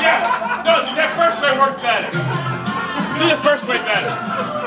Yeah. No, that first way worked better. Do the first way better.